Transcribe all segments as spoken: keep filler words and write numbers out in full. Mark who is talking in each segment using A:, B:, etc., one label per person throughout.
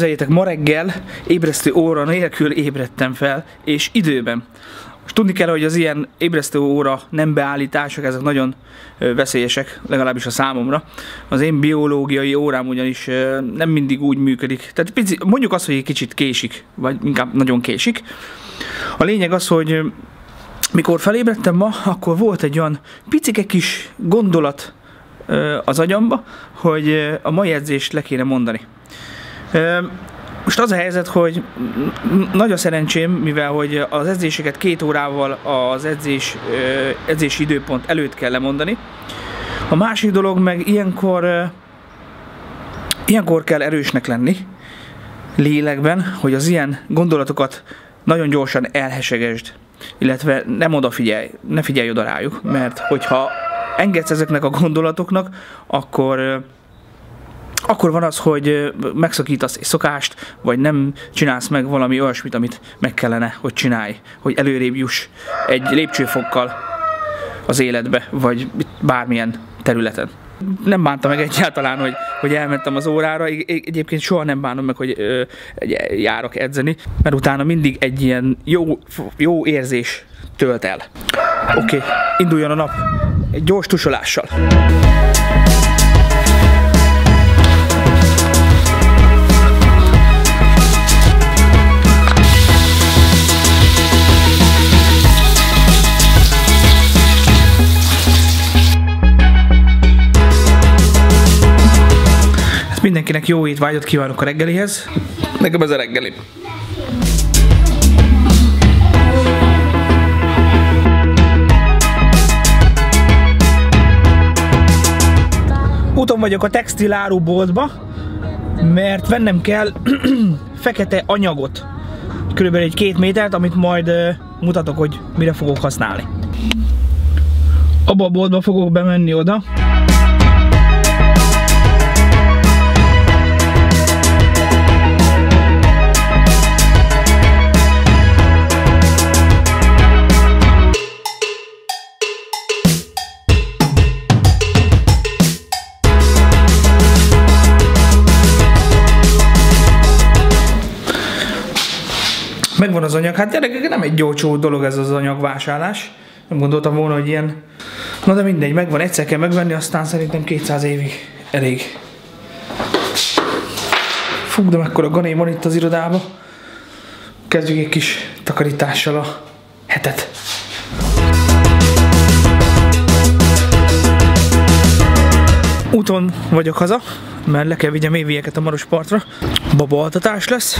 A: Képzeljétek, ma reggel ébresztő óra nélkül ébredtem fel, és időben. Most tudni kell, hogy az ilyen ébresztő óra nem beállítások, ezek nagyon veszélyesek, legalábbis a számomra. Az én biológiai órám ugyanis nem mindig úgy működik. Tehát pici, mondjuk azt, hogy egy kicsit késik, vagy inkább nagyon késik. A lényeg az, hogy mikor felébredtem ma, akkor volt egy olyan picike kis gondolat az agyamba, hogy a mai edzést le kéne mondani. Most az a helyzet, hogy nagy a szerencsém, mivel hogy az edzéseket két órával az edzés, edzési időpont előtt kell lemondani. A másik dolog meg ilyenkor, ilyenkor kell erősnek lenni lélekben, hogy az ilyen gondolatokat nagyon gyorsan elhesegesd, illetve nem odafigyelj, ne figyelj oda rájuk, mert hogyha engedsz ezeknek a gondolatoknak, akkor akkor van az, hogy megszakítasz egy szokást, vagy nem csinálsz meg valami olyasmit, amit meg kellene, hogy csinálj, hogy előrébb juss egy lépcsőfokkal az életbe, vagy bármilyen területen. Nem bántam meg egyáltalán, hogy, hogy elmentem az órára, egyébként soha nem bánom meg, hogy ö, járok edzeni, mert utána mindig egy ilyen jó, jó érzés tölt el. Oké, okay, induljon a nap egy gyors tusolással. Mindenkinek jó étvágyat kívánok a reggelihez. Nekem ez a reggeli. Úton vagyok a textiláruboltba, mert vennem kell fekete anyagot. Körülbelül egy két métert, amit majd uh, mutatok, hogy mire fogok használni. Abba a boltba fogok bemenni oda. Megvan az anyag, hát gyerekek, nem egy olcsó dolog ez az anyagvásárlás. Nem gondoltam volna, hogy ilyen. Na de mindegy, megvan, egyszer kell megvenni, aztán szerintem kétszáz évig elég. Fú, de mekkora ganém van itt az irodába. Kezdjük egy kis takarítással a hetet. Úton vagyok haza, mert le kell vigyem évieket a Marospartra. Babaaltatás lesz.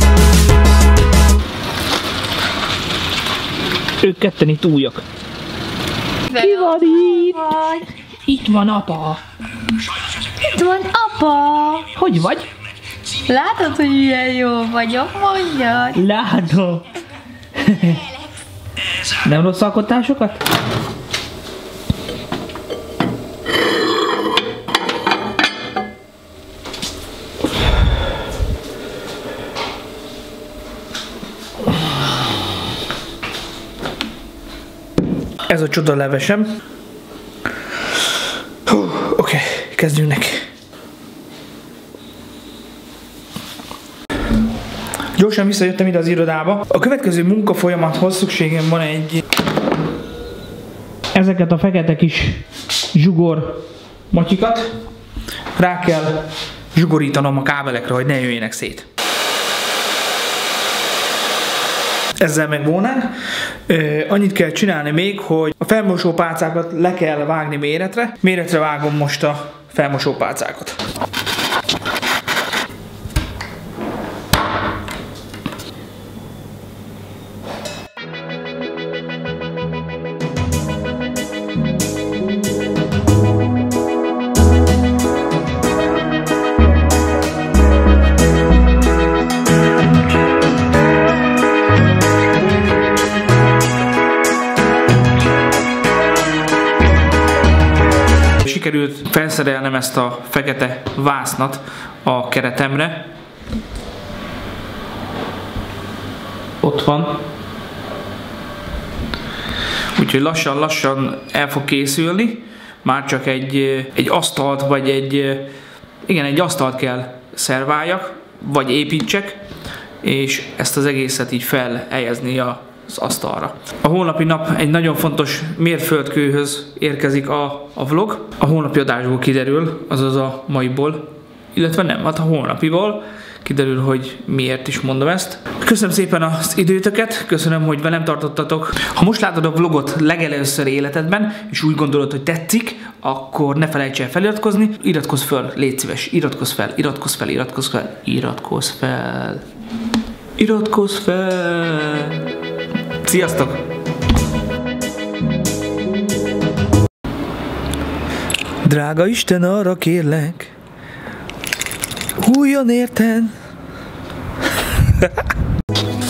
A: Ők ketten itt újak. Ki van itt? Itt van apa.
B: Itt van apa.
A: Hogy vagy?
B: Látod, hogy milyen jó vagyok, mondjad.
A: Látom. Nem rossz alkotásokat? Ez a csoda levesem. Oké, okay, kezdjünk neki. Gyorsan visszajöttem ide az irodába. A következő munkafolyamathoz szükségem van egy... Ezeket a fekete kis zsugor matyikat rá kell zsugorítanom a kábelekre, hogy ne jöjjenek szét. Ezzel megvónánk. Annyit kell csinálni még, hogy a felmosópálcákat le kell vágni méretre. Méretre vágom most a felmosópálcákat. Sikerült felszerelnem ezt a fekete vásznat a keretemre. Ott van. Úgyhogy lassan-lassan el fog készülni. Már csak egy, egy asztalt, vagy egy, igen, egy asztalt kell szerváljak, vagy építsek, és ezt az egészet így felhelyezni az asztalra. A holnapi nap egy nagyon fontos mérföldkőhöz érkezik a, a vlog. A holnapi adásból kiderül, azaz a maiból, illetve nem, hát a holnapiból kiderül, hogy miért is mondom ezt. Köszönöm szépen az időtöket, köszönöm, hogy velem tartottatok. Ha most látod a vlogot legelőször életedben, és úgy gondolod, hogy tetszik, akkor ne felejts el feliratkozni. Iratkozz fel, légy szíves, iratkozz fel, iratkozz fel, iratkozz fel, iratkozz fel. Iratkozz fel. Sziasztok! Drága Isten, arra kérlek, hújjon érten!